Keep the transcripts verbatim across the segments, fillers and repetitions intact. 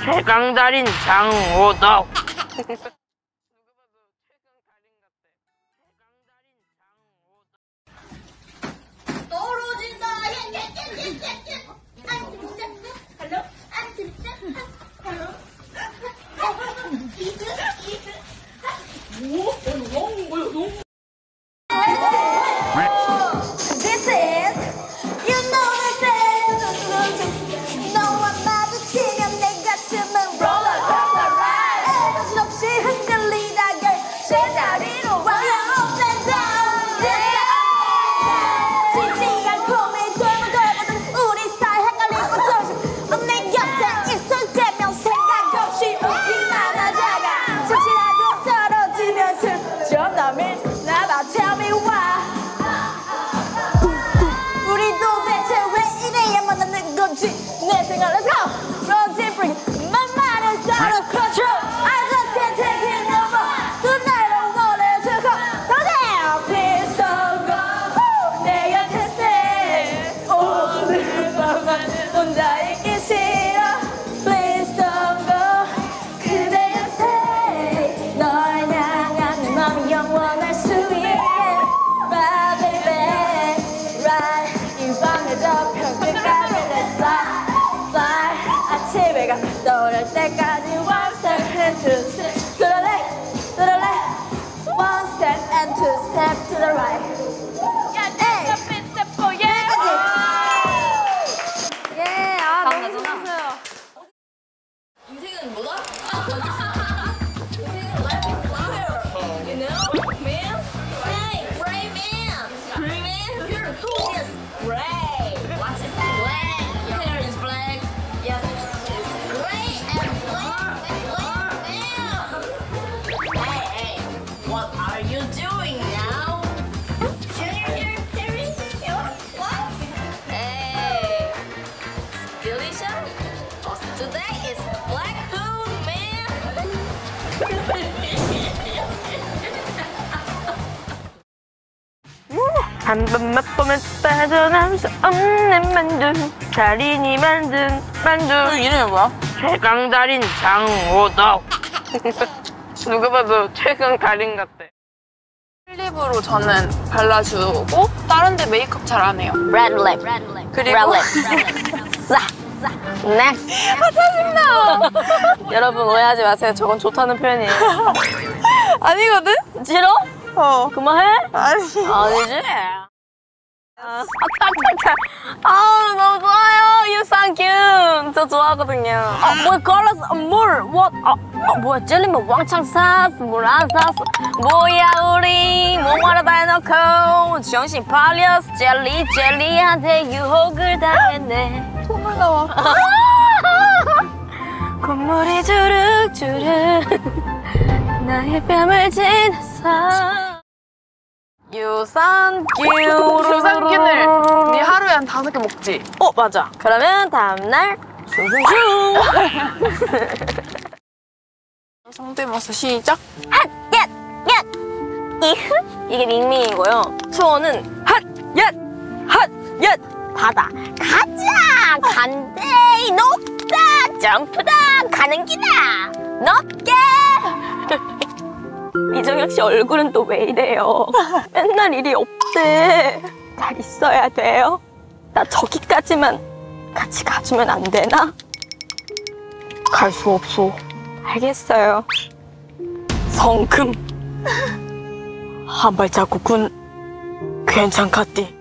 최강달인 장호덕. 떨어진다. 할로? 안 들자. 할로? 이드 이드. 오, 너무 뭐야 너무. This is you know this. 너와 마주치면 내 가슴은 roller coaster ride. 정신없이 흔들리다 girl 제자리로 와. Up and down, down. 지지 않고 매일돌고 돌거든 우리 사이 헷갈리고 조심. 내 곁에 있을 때면 생각 없이 웃기만 하다가 잠시라도 떨어지면 슬쩍 남이 나봐 tell me why. 우리 도대체 왜 이래야 만나는 건지 내 생각 let's go. Roll deep breathe. My mind is out of control. I just can't take it no more. Tonight I wanna to go. Go down. Please don't go. 내 곁에 stay. 오늘 밤만 혼자 있기 싫어. Please don't go. 그대여 stay. 널 향한 내 맘이 영원할 수 있게. My baby. Right. 이 밤에 덮여 끝까지 let's fly. Fly. 아침에 가 떠오를 때까지 one step and two step to the left, to the left. One step and two step to the right. 에이. 여기까지. 예, 아 너무 좋았어요. 인생은 뭐다? 인생은 life is fire. You know, man. Hey, Ray man. Ray man. You're who is Ray? What is black? Your hair is black. Yes, it's gray and black. Black man. Hey, hey, what are you doing now? Junior here, Terry. What? Hey, delicious. Today is Black Moon, man. 한 번 맛보면 빠져나올 수 없는 만두. 달인이 만든 만두. 그 이름이 뭐야? 최강달인 장호덕. 누가 봐도 최강달인 같대. 클립으로 저는 발라주고 다른 데 메이크업 잘 안 해요. Red lip. 그리고 Red lip. 싸. 싸. Next. 아 짜증나. 여러분 오해하지 마세요. 저건 좋다는 표현이에요. 아니거든? 싫어? 어. 그만해? 아니. 아니지? 아, 탁탁탁. 아, 너무 좋아요. 유산균. 저 좋아하거든요. 아, 뭘 걸었어? 물. what? 아, 아 뭐야? 젤리면 왕창 샀어. 물 안 샀어. 뭐야, 우리 목마르 다 해놓고 정신 팔렸어. 젤리, 젤리한테 유혹을 당했네. 정말 나와. 콧물이 주룩주룩 나의 뺨을 지나서. 유산균. 유산균을 네 하루에 한 다섯 개 먹지? 어 맞아. 그러면 다음날 슝슝슝. 성대모사 시작. 핫! 얏! 얏! 이흐? 이게 밍밍이고요. 수어는 핫! 얏! 핫! 얏! 바다. 가자! 간대이 높다! 점프다! 가는 기다! 높게! 이정혁 씨 얼굴은 또 왜 이래요? 맨날 일이 없대. 잘 있어야 돼요. 나 저기까지만 같이 가주면 안 되나? 갈 수 없어. 알겠어요. 성금. 한 발자국은 괜찮겠디.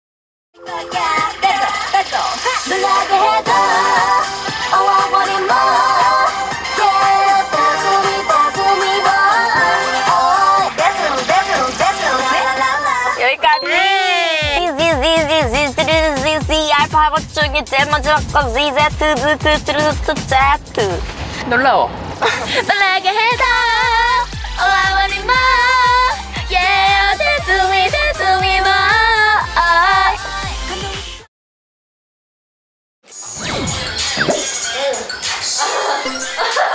놀라게 해도 어워버린 뭐 여기까지. 알파고 중에 제일 먼저 바꿔 Z Z Z Z Z. 놀라워. 놀라게 해도 어워버린 뭐 Yeah, dance with me, dance with me more.